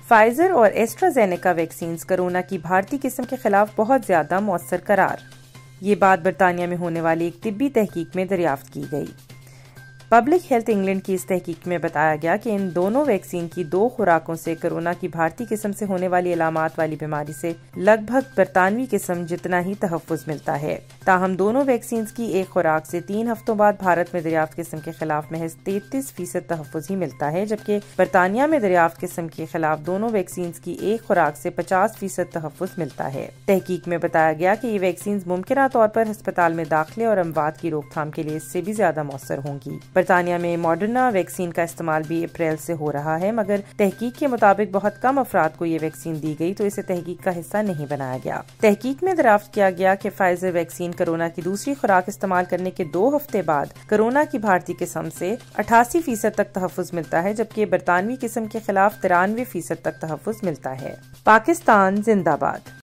Pfizer اور AstraZeneca vaccines corona کی بھارتی قسم کے خلاف بہت زیادہ مؤثر قرار۔ یہ بات برطانیہ میں ہونے والی ایک طبی تحقیق میں دریافت کی گئی۔ پبلک ہیلتھ انگلینڈ کی اس تحقیق میں بتایا گیا کہ ان دونوں ویکسین کی 2 خوراکوں سے کرونا کی بھارتی قسم سے ہونے والی علامات والی بیماری سے لگ بھگ برطانوی قسم جتنا ہی تحفظ ملتا ہے۔ تاہم دونوں ویکسینز کی ایک خوراک سے 3 ہفتوں بعد بھارت میں دریافت قسم کے خلاف محض 33% تحفظ ہی ملتا ہے، جبکہ برطانیہ میں دریافت قسم کے خلاف دونوں ویکسینز کی ایک خوراک سے 50% تحفظ ملتا ہے۔ تحقیق میں بتایا گیا کہ یہ ویکسینز ممکنہ طور پر ہسپتال میں داخلے اور اموات کی روک تھام کے لیے اس سے بھی زیادہ مؤثر ہوں گی۔ برطانیہ میں ماڈرنا ویکسین کا استعمال بھی اپریل سے ہو رہا ہے، مگر تحقیق کے مطابق بہت کم افراد کو یہ ویکسین دی گئی تو اسے تحقیق کا حصہ نہیں بنایا گیا۔ تحقیق میں دریافت کیا گیا کہ فائزر ویکسین کرونا کی دوسری خوراک استعمال کرنے کے 2 ہفتے بعد کرونا کی بھارتی قسم سے 88% تک تحفظ ملتا ہے، جبکہ برطانوی قسم کے خلاف 93% تک تحفظ ملتا ہے۔ پاکستان زندہ باد۔